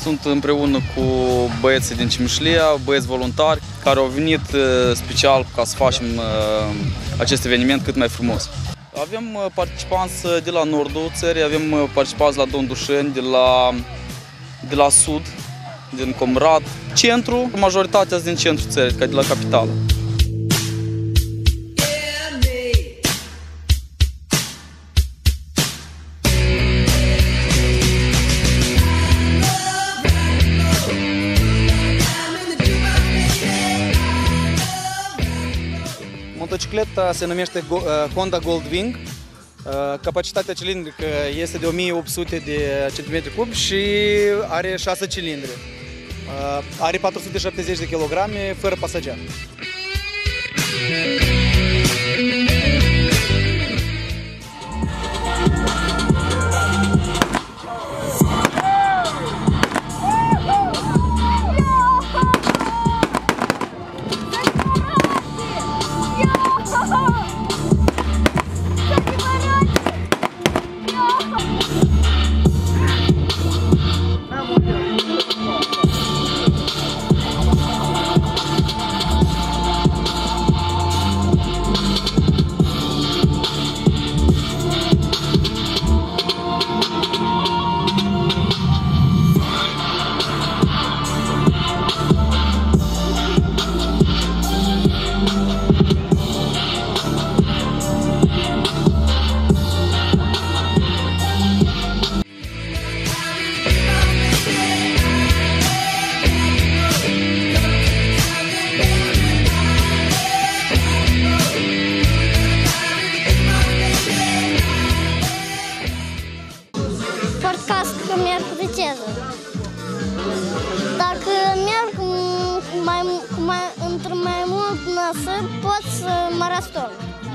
Sunt împreună cu băieții din Cimișlia, băieți voluntari, care au venit special ca să facem acest eveniment cât mai frumos. Avem participanți de la nordul țării, avem participanți la Dondușeni, de la sud, din Comrat, centru, majoritatea din centrul țării, ca de la capitală. Motocicleta se numește Honda Goldwing. Capacitatea cilindrică este de 1800 de cm3 și are 6 cilindri. Are 470 de kg fără pasager. Merg cu viteză. Dacă merg într-un mai mult năsări, pot să mă răstol.